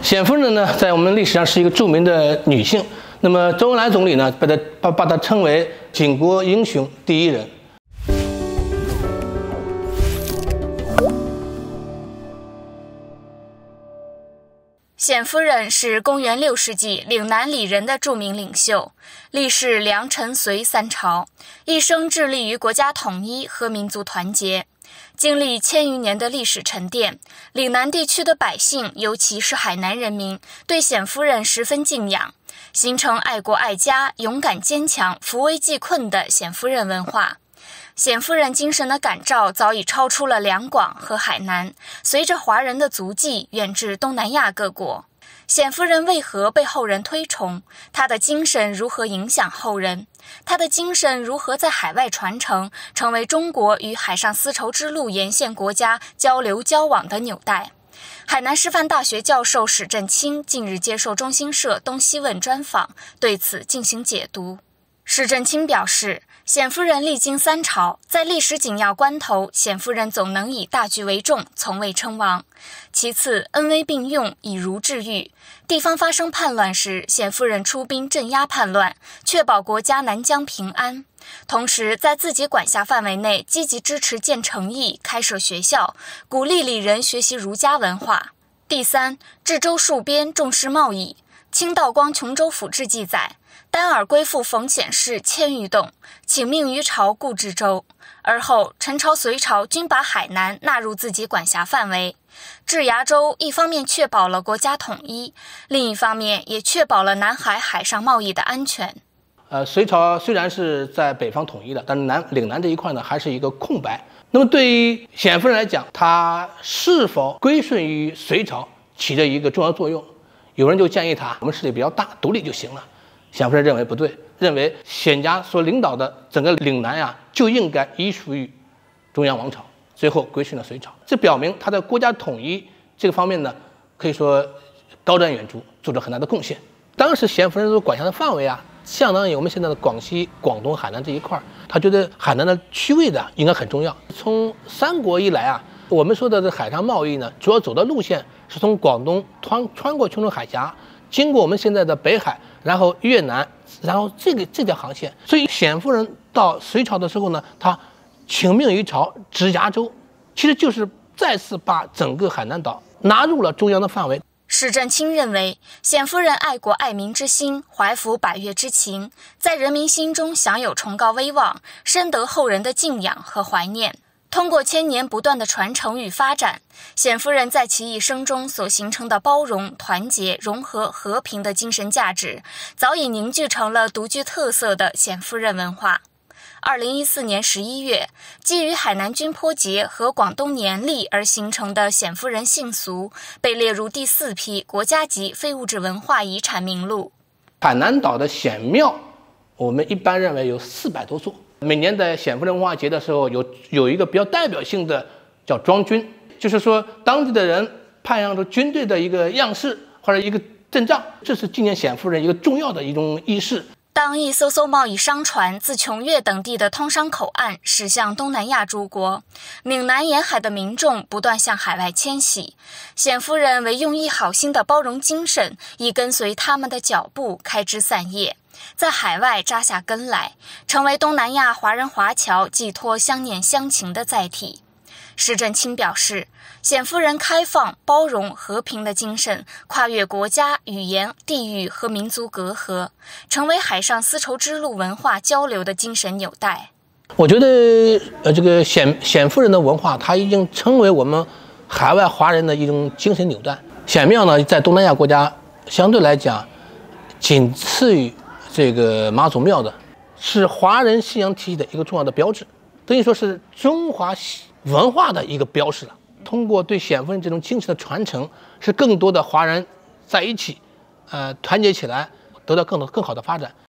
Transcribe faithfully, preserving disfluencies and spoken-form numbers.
冼夫人呢，在我们历史上是一个著名的女性。那么周恩来总理呢，把她把把她称为巾帼英雄第一人。 冼夫人是公元六世纪岭南里人的著名领袖，历仕梁、陈、隋三朝，一生致力于国家统一和民族团结。经历千余年的历史沉淀，岭南地区的百姓，尤其是海南人民，对冼夫人十分敬仰，形成爱国爱家、勇敢坚强、扶危济困的冼夫人文化。冼夫人精神的感召早已超出了两广和海南，随着华人的足迹远至东南亚各国。冼夫人为何被后人推崇？她的精神如何影响后人？她的精神如何在海外传承，成为中国与海上丝绸之路沿线国家交流交往的纽带？海南师范大学教授史振清近日接受中新社东西问专访，对此进行解读。史振清表示，冼夫人历经三朝，在历史紧要关头，冼夫人总能以大局为重，从未称王。其次，恩威并用，以儒治狱。地方发生叛乱时，冼夫人出兵镇压叛乱，确保国家南疆平安。同时，在自己管辖范围内积极支持建城邑、开设学校，鼓励里人学习儒家文化。第三，治州戍边，重视贸易。清道光琼州府志记载，丹耳归附冯显氏迁于洞，请命于朝固治州。而后陈朝、隋朝均把海南纳入自己管辖范围。治崖州一方面确保了国家统一，另一方面也确保了南海海上贸易的安全。 呃，隋朝虽然是在北方统一的，但是南岭南这一块呢，还是一个空白。那么对于冼夫人来讲，她是否归顺于隋朝，起着一个重要作用。有人就建议她，我们势力比较大，独立就行了。冼夫人认为不对，认为冼家所领导的整个岭南呀、啊，就应该依属于中央王朝，最后归顺了隋朝。这表明他的国家统一这个方面呢，可以说高瞻远瞩，做出很大的贡献。当时冼夫人所管辖的范围啊，相当于我们现在的广西、广东、海南这一块，他觉得海南的区位的应该很重要。从三国以来啊，我们说的这海上贸易呢，主要走的路线是从广东穿穿过琼州海峡，经过我们现在的北海，然后越南，然后这个这条航线。所以冼夫人到隋朝的时候呢，他请命于朝，直辖州，其实就是再次把整个海南岛纳入了中央的范围。 史振清认为，冼夫人爱国爱民之心，怀服百越之情，在人民心中享有崇高威望，深得后人的敬仰和怀念。通过千年不断的传承与发展，冼夫人在其一生中所形成的包容、团结、融合、和平的精神价值，早已凝聚成了独具特色的冼夫人文化。二零一四年十一月，基于海南军坡节和广东年历而形成的冼夫人信俗，被列入第四批国家级非物质文化遗产名录。 海南岛的冼庙，我们一般认为有四百多座。每年在冼夫人文化节的时候，有有一个比较代表性的叫庄军，就是说当地的人派上出军队的一个样式或者一个阵仗，这是纪念冼夫人一个重要的一种仪式。 当一艘艘贸易商船自琼越等地的通商口岸驶向东南亚诸国，岭南沿海的民众不断向海外迁徙，冼夫人为用意好心的包容精神，亦跟随他们的脚步开枝散叶，在海外扎下根来，成为东南亚华人华侨寄托乡念乡情的载体。史振清表示，冼夫人开放、包容、和平的精神，跨越国家、语言、地域和民族隔阂，成为海上丝绸之路文化交流的精神纽带。 我觉得，呃，这个冼冼夫人的文化，它已经成为我们海外华人的一种精神纽带。冼庙呢，在东南亚国家相对来讲，仅次于这个妈祖庙的，是华人信仰体系的一个重要的标志，等于说是中华文化的一个标识了。通过对冼夫人这种精神的传承，是更多的华人在一起，呃，团结起来，得到更多更好的发展。